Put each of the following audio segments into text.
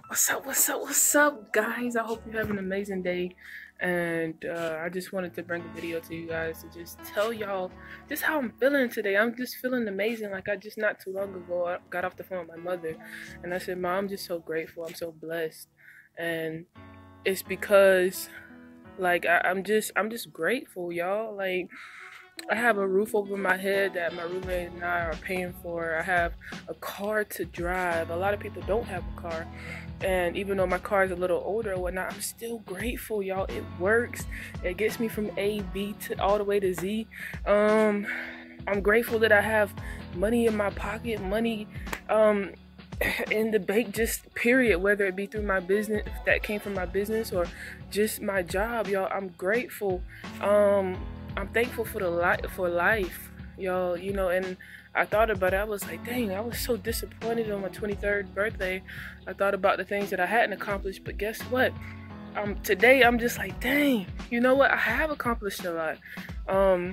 What's up, guys? I hope you have an amazing day. And I just wanted to bring a video to you guys to just tell y'all just how I'm feeling today. I'm just feeling amazing. Like, I just not too long ago, I got off the phone with my mother, and I said, "Mom, I'm just so grateful. I'm so blessed." And it's because, like, I'm just grateful, y'all. Like, I have a roof over my head that my roommate and I are paying for. I have a car to drive. A lot of people don't have a car. And even though my car is a little older or whatnot, I'm still grateful, y'all. It works. It gets me from A, B to all the way to Z. I'm grateful that I have money in my pocket, money in the bank, just period, whether it be through my business, that came from my business, or just my job, y'all. I'm grateful. I'm thankful for life, y'all. You know, and I thought about it. I was like, dang, I was so disappointed on my 23rd birthday. I thought about the things that I hadn't accomplished, but guess what? Today I'm just like, dang, you know what? I have accomplished a lot.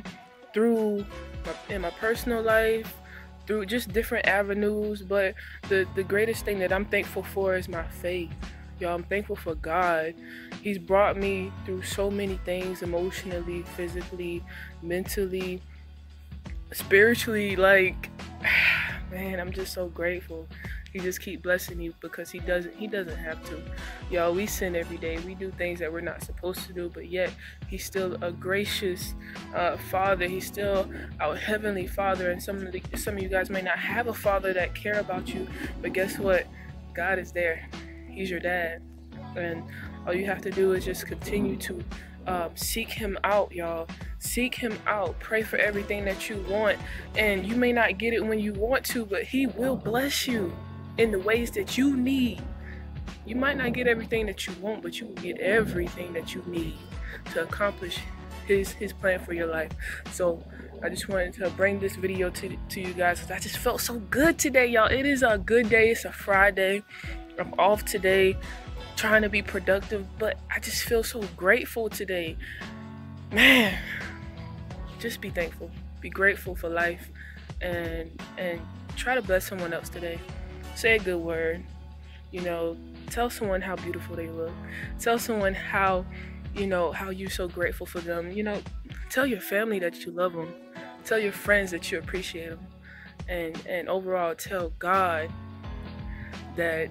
In my personal life, through just different avenues, but the greatest thing that I'm thankful for is my faith. Y'all, I'm thankful for God. He's brought me through so many things, emotionally, physically, mentally, spiritually. Like, man, I'm just so grateful. He just keep blessing me because he doesn't have to. Y'all, we sin every day. We do things that we're not supposed to do, but yet he's still a gracious father. He's still our heavenly father. And some of you guys may not have a father that care about you, but guess what? God is there. He's your dad, and all you have to do is just continue to seek him out, y'all. Seek him out. Pray for everything that you want, and you may not get it when you want to, but he will bless you in the ways that you need. You might not get everything that you want, but you will get everything that you need to accomplish his plan for your life. So I just wanted to bring this video to you guys because I just felt so good today, y'all. It is a good day. It's a Friday. I'm off today, trying to be productive, but I just feel so grateful today. Man, just be thankful. Be grateful for life, and try to bless someone else today. Say a good word. You know, tell someone how beautiful they look. Tell someone how, you know, how you're so grateful for them. You know, tell your family that you love them. Tell your friends that you appreciate them. And overall, tell God that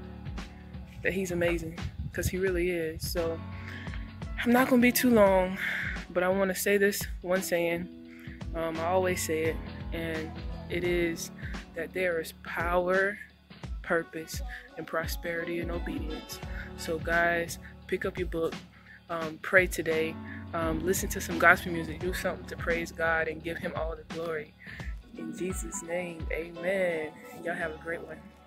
he's amazing, because he really is. So I'm not gonna be too long, but I want to say this one saying. I always say it, and it is that there is power, purpose, and prosperity in obedience. So guys, pick up your book, pray today, listen to some gospel music, do something to praise God and give him all the glory. In Jesus' name, amen. Y'all have a great one.